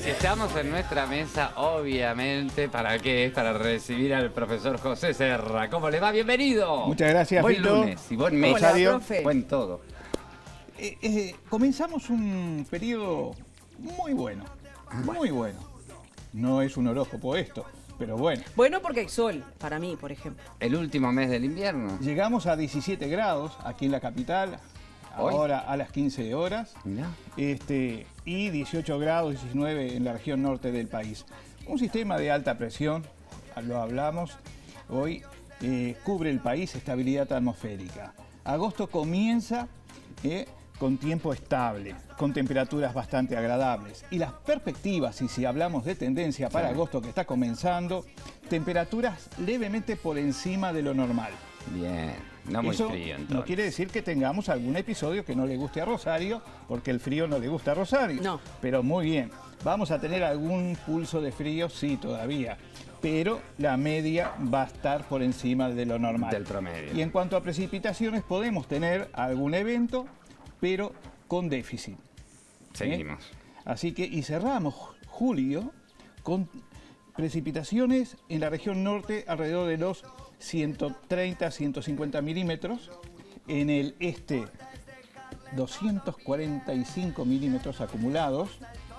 Estamos en nuestra mesa, obviamente, ¿para qué? Para recibir al profesor José Serra. ¿Cómo le va? ¡Bienvenido! Muchas gracias, buen Fito. Lunes y buen mes. Hola, profe. Buen todo. Comenzamos un periodo muy bueno, muy bueno. No es un horóscopo esto, pero bueno. Bueno, porque hay sol, para mí, por ejemplo. El último mes del invierno. Llegamos a 17 grados aquí en la capital, ¿Hoy? ahora a las 15 horas. Mirá. Y 18 grados, 19 en la región norte del país. Un sistema de alta presión, lo hablamos hoy, cubre el país, estabilidad atmosférica. Agosto comienza con tiempo estable, con temperaturas bastante agradables. Y las perspectivas, y si hablamos de tendencia para agosto que está comenzando, temperaturas levemente por encima de lo normal. Bien, no muy Eso frío entonces. no quiere decir que tengamos algún episodio que no le guste a Rosario, porque el frío no le gusta a Rosario. No. Pero muy bien. Vamos a tener algún pulso de frío, sí, todavía. Pero la media va a estar por encima de lo normal. Del promedio. Y en cuanto a precipitaciones, podemos tener algún evento, pero con déficit. Seguimos. Así que, y cerramos julio con precipitaciones en la región norte alrededor de los 130, 150 milímetros. En el este, 245 milímetros acumulados.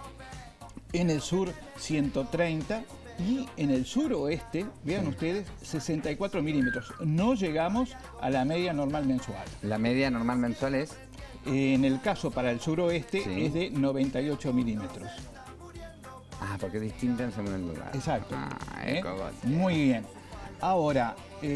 En el sur, 130. Y en el suroeste, vean ustedes, 64 milímetros. No llegamos a la media normal mensual. La media normal mensual es... En el caso para el suroeste Sí. es de 98 milímetros. Ah, porque es distinta según el lugar. Exacto. Ah, ¿Eh? cogote. Muy bien. Ahora,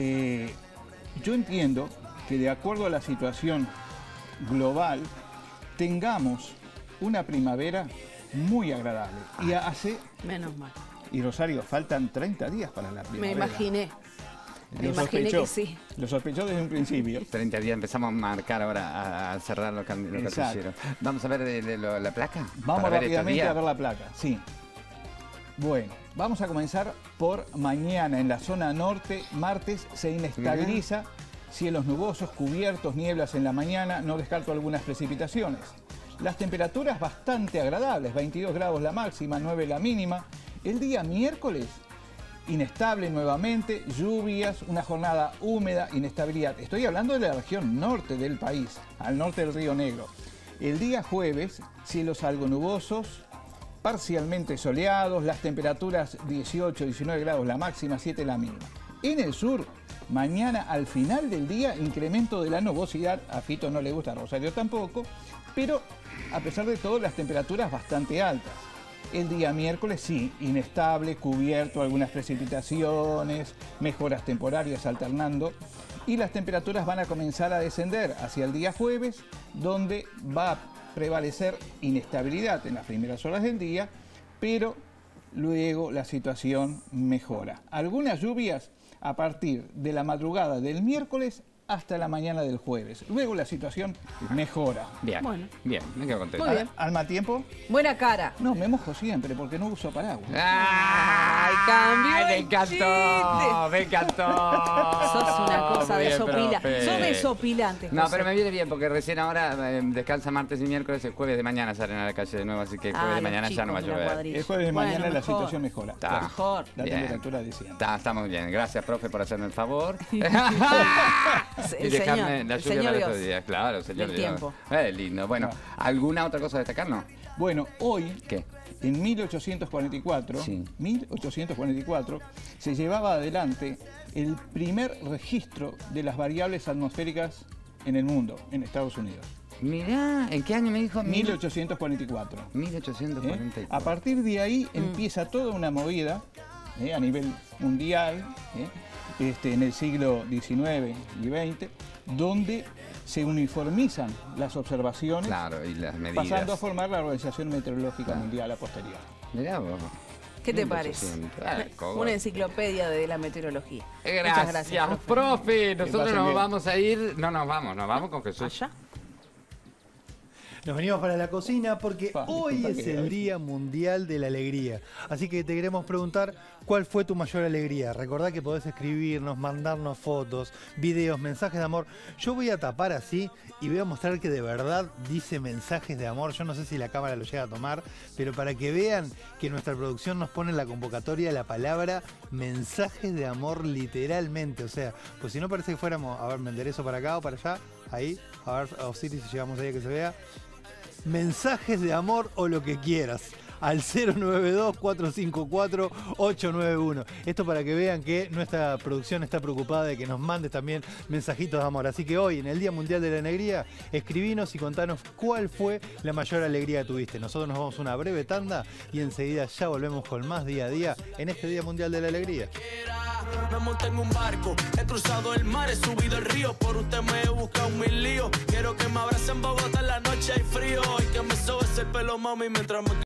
yo entiendo que de acuerdo a la situación global, tengamos una primavera muy agradable. Y hace, Menos mal. y Rosario, faltan 30 días para la Me primavera. imaginé. Me Lo imaginé sospechó. que sí. Lo sospechó desde un principio. 30 días empezamos a marcar ahora, a cerrar los Exacto. cartucheros. Vamos a ver la placa. Vamos Para ver estos rápidamente días. a ver la placa, sí. Bueno, vamos a comenzar por mañana en la zona norte. Martes se inestabiliza, cielos nubosos, cubiertos, nieblas en la mañana, no descarto algunas precipitaciones. Las temperaturas bastante agradables, 22 grados la máxima, 9 la mínima. El día miércoles, inestable nuevamente, lluvias, una jornada húmeda, inestabilidad. Estoy hablando de la región norte del país, al norte del Río Negro. El día jueves, cielos algo nubosos, parcialmente soleados, las temperaturas 18, 19 grados la máxima, 7 la mínima. En el sur, mañana al final del día, incremento de la nubosidad, a Fito no le gusta, a Rosario tampoco, pero a pesar de todo las temperaturas bastante altas. El día miércoles sí, inestable, cubierto, algunas precipitaciones, mejoras temporarias alternando. Y las temperaturas van a comenzar a descender hacia el día jueves, donde va a prevalecer inestabilidad en las primeras horas del día, pero luego la situación mejora. Algunas lluvias a partir de la madrugada del miércoles hasta la mañana del jueves. Luego la situación mejora. Bien, Bueno. bien, me quedo contento. Muy bien. ¿Al mal tiempo? Buena cara. No, me mojo siempre porque no uso paraguas. ¡Ay, cambió me el encantó! chiste. ¡Me encantó! Sos una cosa Muy bien, desopilante. profe. Sos desopilante, No, José. pero me viene bien porque recién ahora descansa martes y miércoles, el jueves de mañana salen a la calle de nuevo, así que el jueves de los mañana ya no va a chicos de la llover. cuadrilla. El jueves de Bueno, mañana la mejor. situación mejora. Está. Mejor. La Bien. temperatura desciende. Está muy bien. Gracias, profe, por hacerme el favor. y El dejarme señor, la el lluvia señor para estos Dios. días. Claro, señor Del Dios. tiempo. Lindo. Bueno, ¿alguna otra cosa a destacar? No. Bueno, hoy, ¿Qué? en 1844, Sí. 1844, se llevaba adelante el primer registro de las variables atmosféricas en el mundo, en Estados Unidos. Mirá, ¿en qué año me dijo? 1844. 1844. A partir de ahí empieza toda una movida a nivel mundial, en el siglo XIX y XX, donde se uniformizan las observaciones, Claro, y las medidas. pasando a formar la Organización Meteorológica Mundial a posterior. Mirá vos. ¿Qué te parece? 1800. Ay, cogote. Una enciclopedia de la meteorología. Gracias, Muchas gracias, profe. profe. Nosotros pasen nos bien. vamos a ir. No nos vamos con Jesús. Allá. Nos venimos para la cocina porque hoy disculpa es que- el Día Mundial de la Alegría. Así que te queremos preguntar cuál fue tu mayor alegría. Recordá que podés escribirnos, mandarnos fotos, videos, mensajes de amor. Yo voy a tapar así y voy a mostrar que de verdad dice mensajes de amor. Yo no sé si la cámara lo llega a tomar, pero para que vean que nuestra producción nos pone en la convocatoria la palabra mensajes de amor literalmente. O sea, pues si no parece que fuéramos, a ver, me enderezo para acá o para allá. Ahí, a ver, Osiris, si llegamos ahí a que se vea. Mensajes de amor o lo que quieras al 092-454-891. Esto para que vean que nuestra producción está preocupada de que nos mandes también mensajitos de amor. Así que hoy, en el Día Mundial de la Alegría, escribinos y contanos cuál fue la mayor alegría que tuviste. Nosotros nos vamos a una breve tanda y enseguida ya volvemos con más día a día en este Día Mundial de la Alegría. Me monté en un barco, he cruzado el mar, he subido el río. Por usted me he buscado 1000 líos. Quiero que me abracen en Bogotá en la noche hay frío y que me sobes el pelo, mami, mientras me